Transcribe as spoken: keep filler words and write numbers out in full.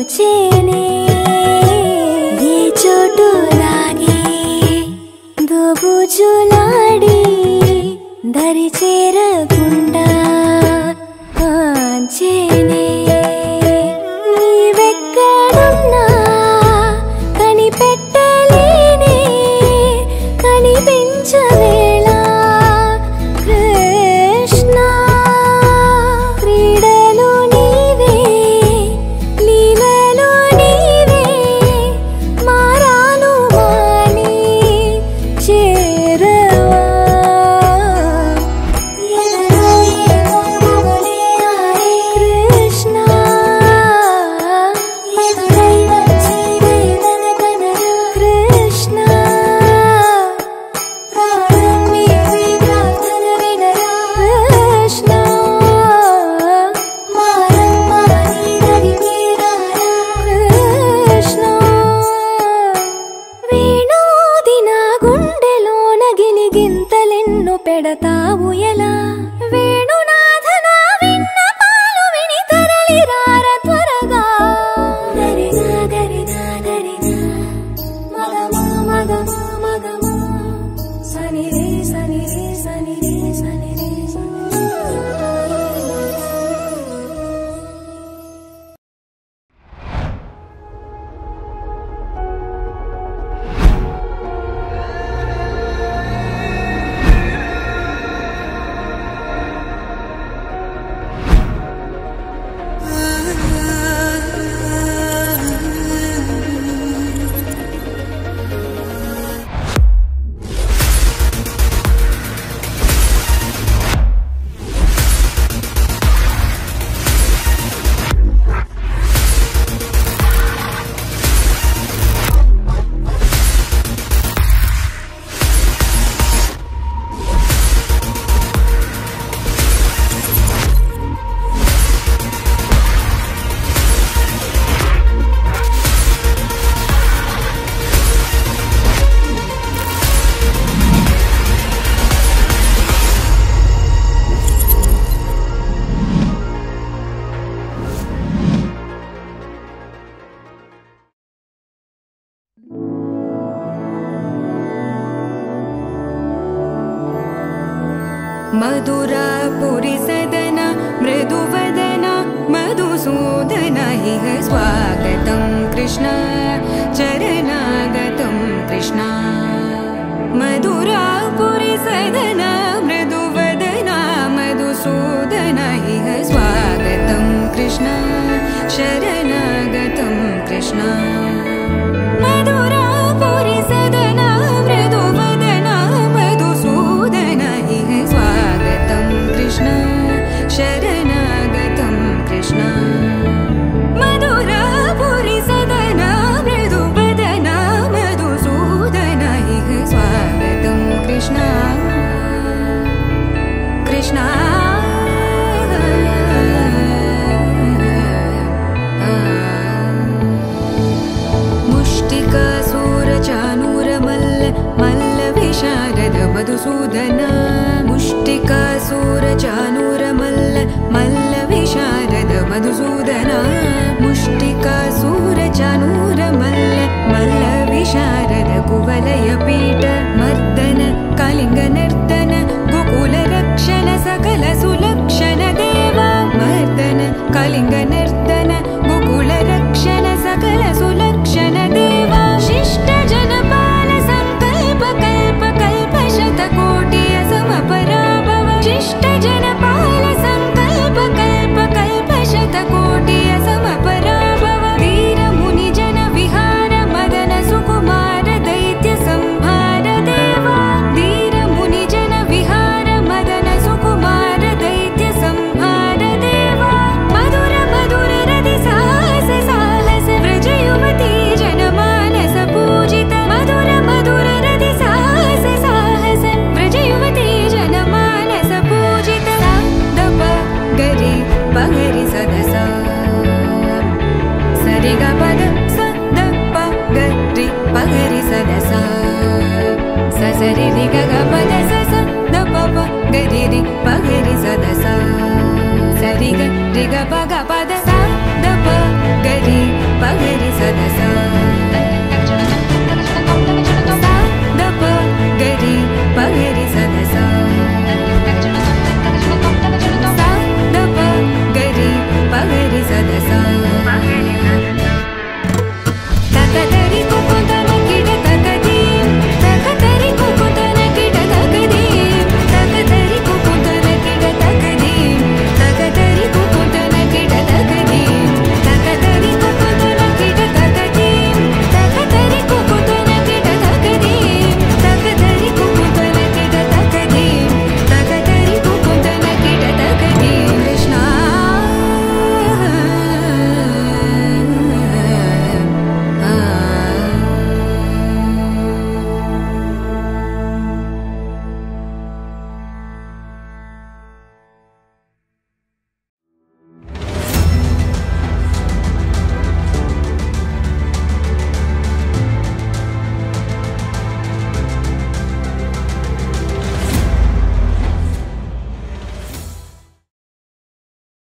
చేనే ఏ చోటు లాగే దోబుజులాడి దరి చేరకుండా కాంచేనే నీవెక్కడున్నా కనిపెట్టలేనే కనిపించవేళ కృష్ణ క్రీడలు నీవే లీలలు నీవే మారాను మాని చేరవా కృష్ణ కృష్ణ ప్రాణం నీవే ప్రార్థన వినరా కృష్ణ మారమ్మా నీ దరి మీరారా కృష్ణ వేణోది నా గుండెలోన గిలిగింతలెన్ను పెడతావు ఎలా వేణునాథ నా విన్నపాలు విని తరలిరార త్వరగా దరినా దరినా దరినా మగమా మగమా మగమా సని రే సని రే సని రే సని రే సని मधुरापुरी सदन मृदुवदन मधुसूदन इह स्वागतं कृष्ण चरणागतं कृष्ण मधुरापुरी सदन मृदुवदन मधुसूदन इह स्वागतं कृष्ण शरणागतं कृष्ण मधुरापुरी सदन मृदुवदन मधुसूदन इह स्वागतं कृष्ण शरणागतं कृष्ण मधुरापुरी सदन मृदुवदन मधुसूदन इह स्वागतं कृष्ण कृष्ण मुष्टिकासूरचानूरमल्ल मल्लविशारद मधुसूदन मुष्टिकासूरचानूरमल्ल मल्लविशारद मधुसूदन मुष्टिकासूरचानूरमल्ल मल्लविशारद कुवलयपि